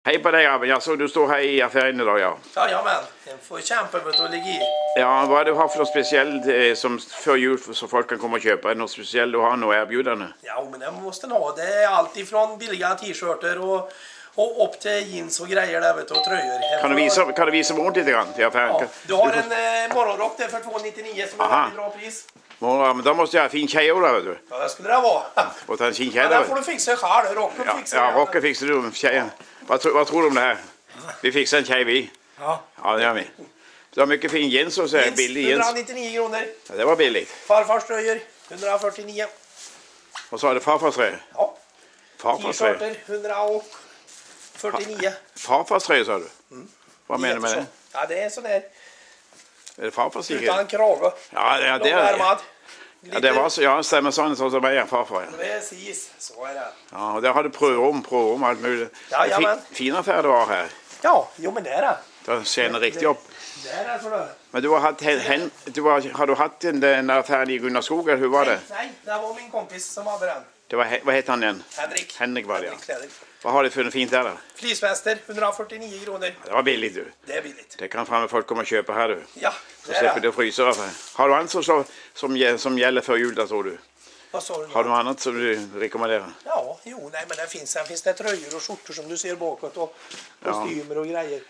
Hej på dig grabben, jag såg du står här i affären idag, ja. Jajamän, den får kämpa för att ligga i. Ja, vad du har för något speciellt som för jul så folk kan komma och köpa? Är det något speciellt du har något erbjudande? Ja, men det måste den ha. Det är allt ifrån billiga t-shirter och upp till jeans och grejer där, vet du, och tröjor. Kan du visa bort lite grann till affären? Ja, du har en morgonrock där för 299 som är väldigt bra pris. Ja, men då måste jag ha fin tjej då, vet du. Ja, det skulle det vara. Och ta en fin tjej Ja, där. det får du fixa själv. Rocken fixar ja, rocken fixar du. Tjejen. Vad tror du om det här? Vi fixar en tjej vi. Ja. Ja, det gör vi. Du har mycket fin jeans och så är billig jeans. 199 kronor. Ja, det var billigt. Farfars tröjor 149. Vad sa du, farfars tröjor? Ja. Farfars tröjor? T-shirter 149. Farfars tröjor sa du? Vad menar du med det? Ja, det är sån där. Är det farfars tröjor? Utan krage. Ja, det är det. Ja, det var så. Jag stämmer sån som mig, farfar. Ja. Precis, så är det. Ja, och där har du prövom, allt möjligt. Jajamän. Fin affär du har här. Ja, jo men det är det. Du tjänar riktigt upp. Det är det för det. Men du har har du haft den affären i Gunnarskog, eller hur var det? Nej, det var min kompis som hade den. Det var, vad heter han igen? Henrik var det, ja. Kläder. Vad har du för fint där då? Fleeceväster, 149 kronor. Ja, det var billigt du. Det är billigt. Det kan fram folk komma och köpa här du. Ja, så släpper du frysa. Har du annat som gäller för jul, tror du? Vad sa du? Har du något annat som du rekommenderar? Ja, nej men sen finns det tröjor och skjortor som du ser bakåt och kostymer och grejer.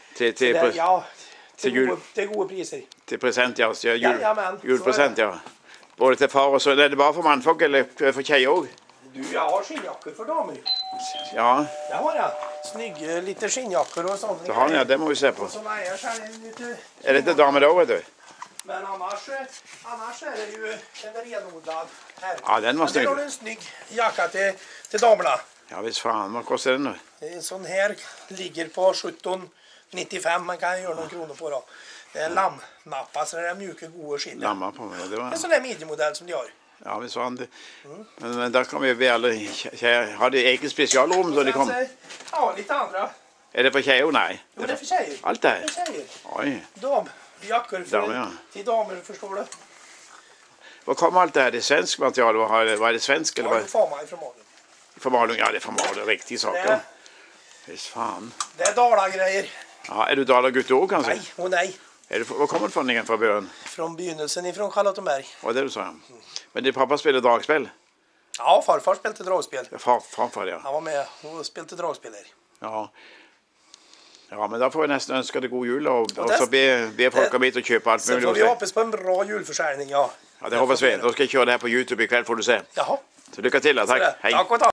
Till goda priser. Till present, ja. Jajamän, julpresent, ja. Både till far och så. Är det bara för manfolk eller för tjejer också? Du, jag har skinnjackor för damer. Ja. Det har jag. Snygga lite skinnjackor och sånt. Det har ni, det må vi se på. Och så lite... Är det inte damer då, vet du? Men annars är det ju en renodlad här. Ja, den var snygg. Där har du en snygg jacka till damerna. Ja, visst fan. Vad kostar den nu? En sån här ligger på 17,95. Man kan göra någon kronor på då. Det är lammnappa, så det är mjuka goda skinn. Lamma på mig, det var... En sån här mediemodell som de har. Ja, visst fan det. Men där kommer vi alla tjejer. Har det eget specialrum så det kommer? Ja, lite andra. Är det för tjejer? Nej. Jo, det är för tjejer. Allt det här? Det är för tjejer. Oj. Jackor till damer, förstår du? Vad kommer allt det här? Det är svensk material? Vad är det svensk? Eller Ja, vad? det får man från Malung. Från Malung? Ja, det är från Malung. Riktigt saker. Visst fan. Det är Dala-grejer. Ja, är du Dala-gutt då kanske? Nej, och nej. Vad kommer du från igen från början? Från begynnelsen ifrån Charlottenberg. Vad är det du sa? Men det pappa spelade dragspel? Ja, farfar spelade dragspel. Farfar, ja. Han var med och spelade dragspel här. Ja. Ja, men då får vi nästan önska dig god jul och så be folk komma hit och köpa allt möjligt. Så får vi hoppas på en bra julförsäljning, ja. Ja, det hoppas vi. Då ska jag köra det här på YouTube ikväll, får du se. Jaha. Så lycka till då, tack. Hej. Tack och tack.